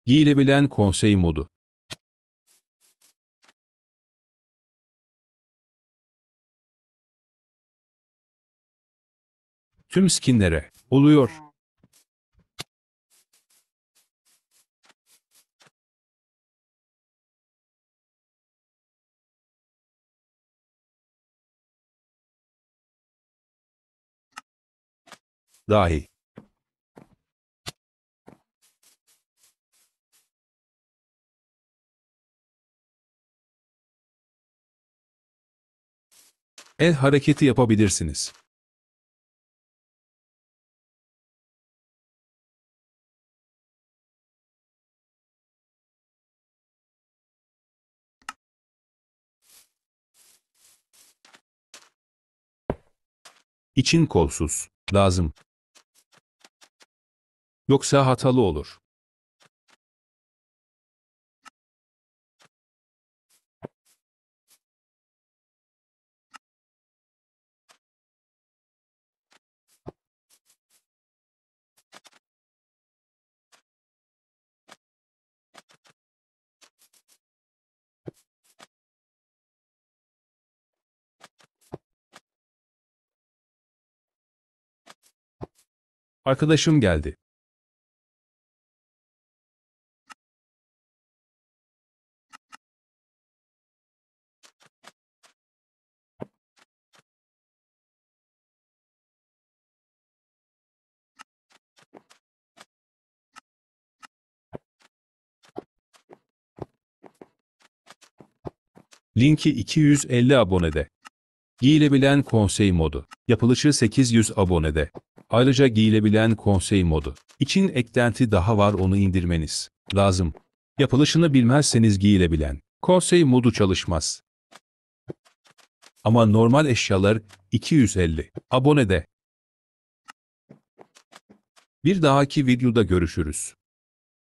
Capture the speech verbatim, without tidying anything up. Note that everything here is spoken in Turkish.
Giyilebilen konsey modu. Tüm skinlere oluyor. Dahi. El hareketi yapabilirsiniz. İçin kolsuz. Lazım. Yoksa hatalı olur. Arkadaşım geldi. Linki iki yüz elli abonede. Giyilebilen konsey modu. Yapılışı sekiz yüz abonede. Ayrıca giyilebilen konsey modu için eklenti daha var, onu indirmeniz lazım. Yapılışını bilmezseniz giyilebilen konsey modu çalışmaz. Ama normal eşyalar iki yüz elli abonede. Bir dahaki videoda görüşürüz.